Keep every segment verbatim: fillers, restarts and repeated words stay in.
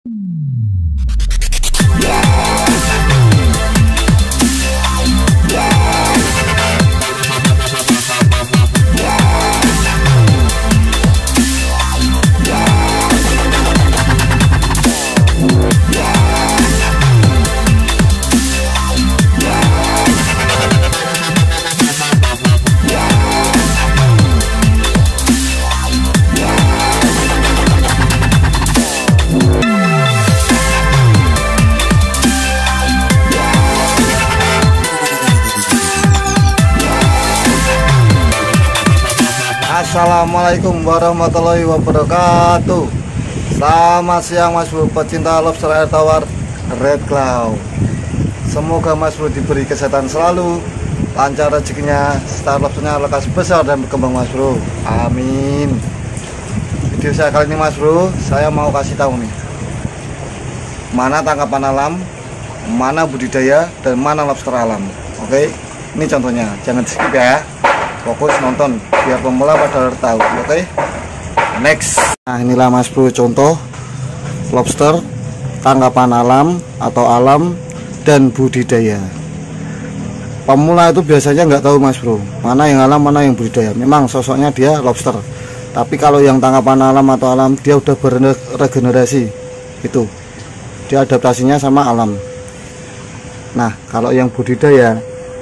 Assalamualaikum warahmatullahi wabarakatuh. Selamat siang Mas Bro, pecinta lobster air tawar Red Cloud. Semoga Mas Bro diberi kesehatan selalu, lancar rezekinya, star lobsternya lekas besar dan berkembang Mas Bro. Amin. Video saya kali ini Mas Bro, saya mau kasih tahu nih, mana tangkapan alam, mana budidaya, dan mana lobster alam. Oke, ini contohnya, jangan skip ya. Fokus nonton biar pemula pada tahu. Oke, next. Nah, inilah Mas Bro contoh lobster tangkapan alam atau alam dan budidaya. Pemula itu biasanya nggak tahu Mas Bro, mana yang alam mana yang budidaya. Memang sosoknya dia lobster, tapi kalau yang tangkapan alam atau alam dia udah beregenerasi gitu, dia adaptasinya sama alam. Nah, kalau yang budidaya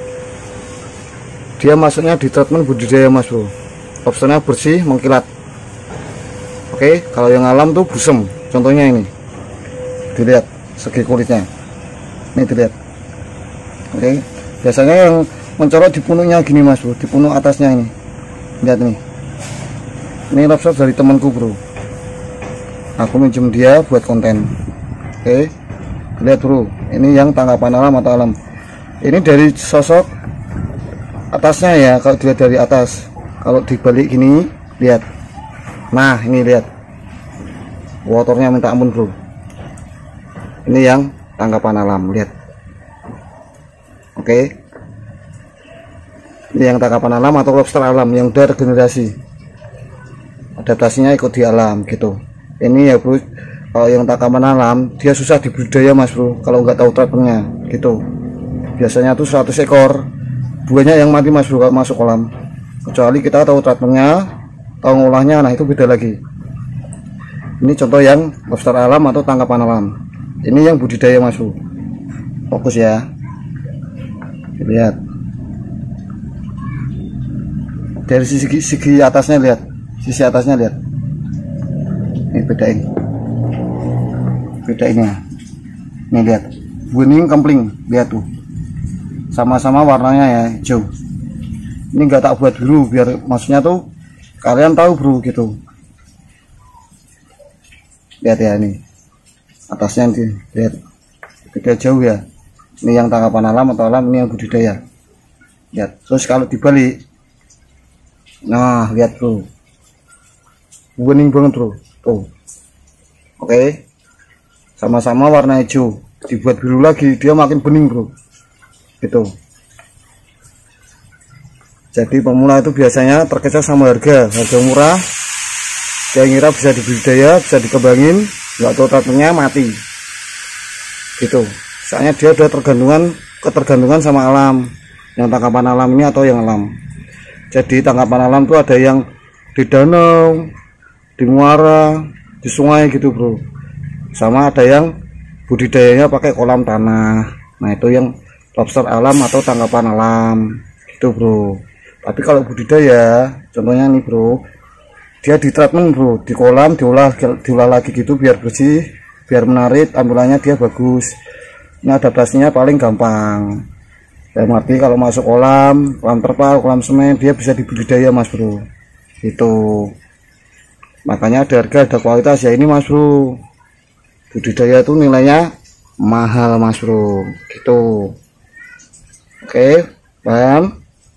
dia masuknya di treatment budidaya Mas Bro, lobsternya bersih mengkilat. Oke, kalau yang alam tuh busem, contohnya ini, dilihat segi kulitnya, ini dilihat. Oke, biasanya yang mencolok di punuknya gini Mas Bro, di punuk atasnya ini, lihat nih, ini lobster dari temanku Bro, aku minjem dia buat konten. Oke, lihat Bro, ini yang tangkapan alam atau alam. Ini dari sosok atasnya ya, kalau dilihat dari atas, kalau dibalik gini lihat, nah ini lihat waternya minta ampun Bro. Ini yang tangkapan alam, lihat. Oke, ini yang tangkapan alam atau lobster alam yang udah regenerasi, adaptasinya ikut di alam gitu. Ini ya Bro, kalau yang tangkapan alam dia susah dibudidaya Mas Bro, kalau nggak tahu treatmentnya gitu. Biasanya tuh seratus ekor banyak yang mati Mas Bro kalau masuk kolam, kecuali kita tahu treatmentnya, tahu ngolahnya, nah itu beda lagi. Ini contoh yang lobster alam atau tangkapan alam. Ini yang budidaya Mas Bro, fokus ya, lihat dari sisi segi atasnya, lihat sisi atasnya, lihat ini, bedain bedain ya, ini lihat kuning kempling, lihat tuh sama-sama warnanya ya hijau. Ini enggak tak buat biru biar maksudnya tuh kalian tahu Bro gitu. Lihat ya, ini atasnya nanti lihat beda jauh ya. Ini yang tangkapan alam atau alam, ini yang budidaya. Lihat, terus kalau dibalik, nah lihat Bro, kuning banget Bro tuh. Oke, sama-sama warna hijau, dibuat biru lagi dia makin bening Bro itu. Jadi pemula itu biasanya terkecoh sama harga harga murah, dia ngira bisa dibudidaya, bisa dikembangin, nggak tahu treatmentnya mati gitu. Soalnya dia udah tergantungan ketergantungan sama alam, yang tangkapan alam ini atau yang alam. Jadi tangkapan alam tuh ada yang di danau, di muara, di sungai gitu Bro, sama ada yang budidayanya pakai kolam tanah. Nah itu yang lobster alam atau tangkapan alam gitu Bro. Tapi kalau budidaya contohnya nih Bro, dia di treatment Bro, di kolam diolah diolah lagi gitu biar bersih, biar menarik, tampilannya dia bagus. Ini adaptasinya paling gampang. Dalam arti kalau masuk kolam, kolam terpal, kolam semen, dia bisa dibudidaya Mas Bro itu. Makanya ada harga, ada kualitas ya ini Mas Bro. Budidaya itu nilainya mahal Mas Bro gitu. Oke, paham?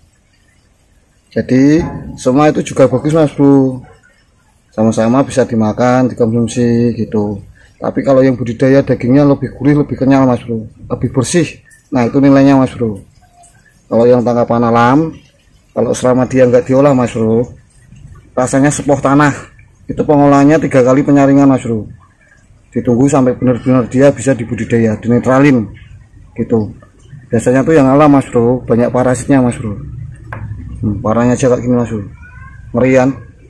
Jadi semua itu juga bagus Mas Bro, sama-sama bisa dimakan, dikonsumsi gitu. Tapi kalau yang budidaya dagingnya lebih gurih, lebih kenyal Mas Bro, lebih bersih. Nah itu nilainya Mas Bro. Kalau yang tangkapan alam, kalau selama dia nggak diolah Mas Bro, rasanya sepoh tanah. Itu pengolahannya tiga kali penyaringan Mas Bro. ditunggu sampai benar-benar dia bisa dibudidaya, dinetralin gitu. Biasanya tuh yang alam mas bro, banyak parasitnya mas bro. hmm, Parahnya aja kayak gini mas bro, ngerian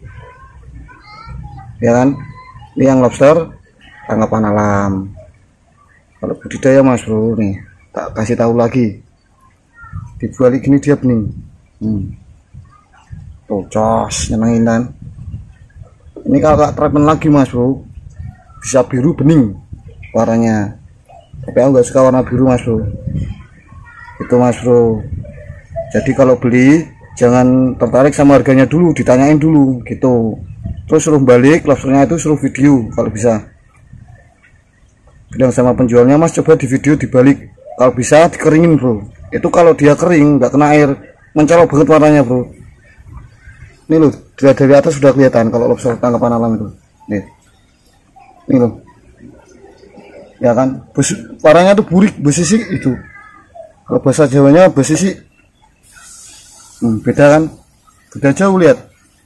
ya kan. Ini yang lobster tangkapan alam. Kalau budidaya mas bro, nih tak kasih tahu lagi, dibalik gini dia bening. hmm. Tuh cos, nyenengin kan. Ini kalau tak treatment lagi mas bro, bisa biru bening warnanya, tapi aku nggak suka warna biru mas bro. Itu mas bro. Jadi kalau beli jangan tertarik sama harganya dulu, ditanyain dulu gitu. Terus suruh balik lobsternya, itu suruh video kalau bisa. Bilang sama penjualnya, mas coba di video dibalik, kalau bisa dikeringin bro. Itu kalau dia kering nggak kena air, mencolok banget warnanya bro. Ini loh, dari atas sudah kelihatan kalau lobster tangkapan alam itu. Nih, ini loh, ya kan, bes, warnanya tuh burik, besisik itu. Kalau bahasa Jawanya besisik. Hmm, beda kan, beda jauh, lihat.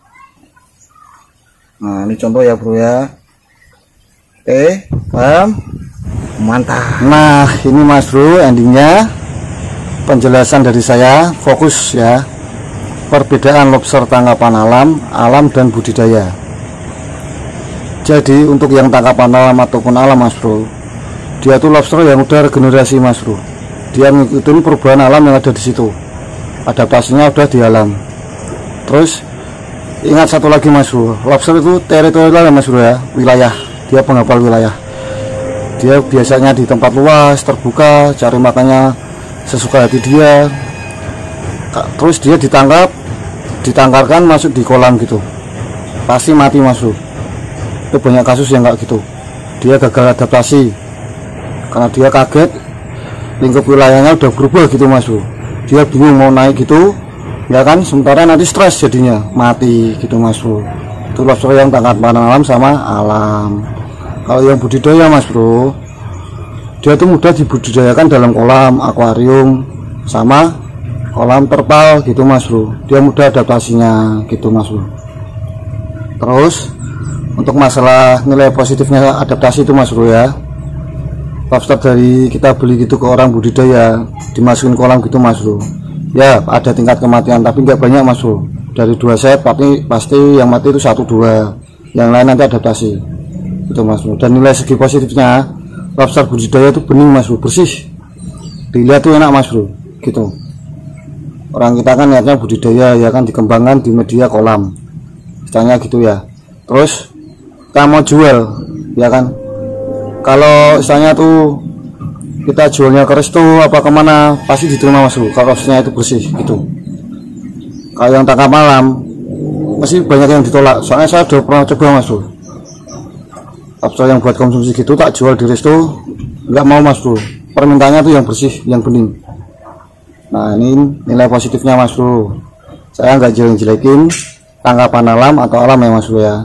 Nah ini contoh ya bro ya. Oke, paham? Mantap. Nah ini mas bro, endingnya penjelasan dari saya, fokus ya, perbedaan lobster tangkapan alam, alam dan budidaya. Jadi untuk yang tangkapan alam ataupun alam mas bro, dia tuh lobster yang udah regenerasi mas bro. Dia ngikutin perubahan alam yang ada di situ, adaptasinya udah di alam. Terus ingat satu lagi mas bro, lobster itu teritorial mas bro ya, wilayah. Dia penghafal wilayah. Dia biasanya di tempat luas, terbuka, cari makannya sesuka hati dia. Terus dia ditangkap, ditangkarkan masuk di kolam gitu, pasti mati mas bro. Itu banyak kasus yang kayak gitu, dia gagal adaptasi karena dia kaget lingkup wilayahnya udah berubah gitu mas bro. Dia bingung mau naik gitu ya kan, sementara nanti stres jadinya mati gitu mas bro. Itu lobster yang tangkapan alam sama alam. Kalau yang budidaya mas bro, dia tuh mudah dibudidayakan dalam kolam, akuarium, sama kolam terpal gitu mas bro. Dia mudah adaptasinya gitu mas bro. Terus untuk masalah nilai positifnya adaptasi itu mas bro ya, lobster dari kita beli gitu ke orang budidaya, dimasukin kolam gitu mas bro, ya ada tingkat kematian tapi nggak banyak mas bro. Dari dua set pasti pasti yang mati itu satu dua, yang lain nanti adaptasi itu mas bro. Dan nilai segi positifnya lobster budidaya itu bening mas bro, bersih, dilihat tuh enak mas bro gitu. Orang kita kan niatnya budidaya ya kan, dikembangkan di media kolam istilahnya gitu ya. Terus kita mau jual ya kan, kalau istilahnya tuh kita jualnya ke resto apa kemana pasti diterima mas bro kalau lobsternya itu bersih gitu. Kalau yang tangkap malam pasti banyak yang ditolak, soalnya saya udah pernah coba mas bro. Lobster yang buat konsumsi gitu tak jual di resto, nggak mau mas bro, permintaannya tuh yang bersih, yang bening. Nah ini nilai positifnya mas bro, saya nggak jelek-jelekin tangkapan alam atau alam ya mas bro ya.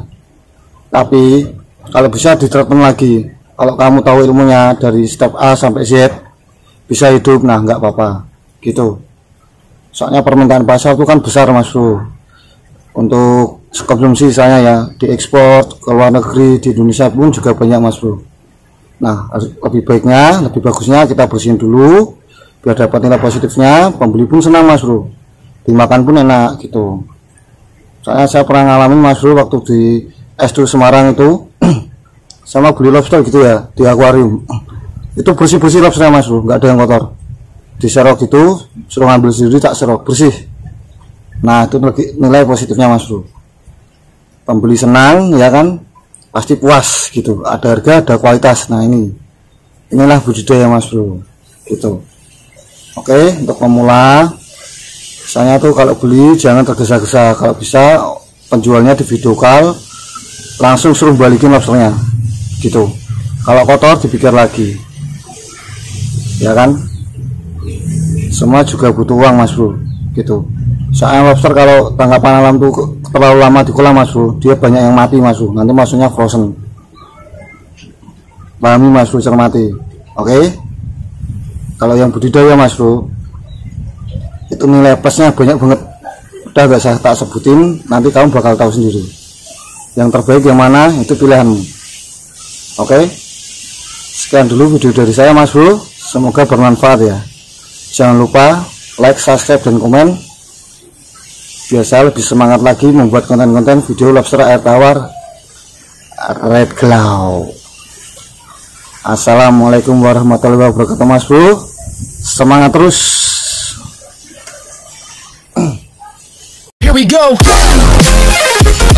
Tapi kalau bisa diterapkan lagi, kalau kamu tahu ilmunya dari step A sampai Z bisa hidup, nah nggak apa-apa gitu. Soalnya permintaan pasar itu kan besar mas bro, untuk konsumsi saya ya, diekspor ke luar negeri, di Indonesia pun juga banyak mas bro. Nah lebih baiknya, lebih bagusnya kita bersihin dulu biar dapat nilai positifnya, pembeli pun senang mas bro, dimakan pun enak gitu. Soalnya saya pernah ngalamin mas bro waktu di S dua Semarang itu sama beli lobster gitu ya di akuarium, itu bersih-bersih lobsternya mas bro, nggak ada yang kotor. Diserok gitu, suruh ngambil sendiri, tak serok, bersih. Nah itu nilai positifnya mas bro, pembeli senang ya kan, pasti puas gitu, ada harga ada kualitas. Nah ini inilah budidaya mas bro gitu. Oke, untuk pemula misalnya tuh kalau beli jangan tergesa-gesa, kalau bisa penjualnya di video call langsung suruh balikin lobsternya gitu. Kalau kotor dipikir lagi ya kan, semua juga butuh uang mas bro gitu. Soalnya lobster kalau tangkapan alam tuh terlalu lama di kolam mas bro, dia banyak yang mati mas bro, nanti masuknya frozen. Pahami mas bro, cermati. Oke, kalau yang budidaya mas bro itu nilai plusnya banyak banget, udah gak saya tak sebutin, nanti kamu bakal tahu sendiri yang terbaik yang mana, itu pilihanmu. Oke, Sekian dulu video dari saya Mas Bro, semoga bermanfaat ya. Jangan lupa like, subscribe, dan komen biar saya lebih semangat lagi membuat konten-konten video lobster air tawar red glow. Assalamualaikum warahmatullahi wabarakatuh Mas Bro, semangat terus. Here we go.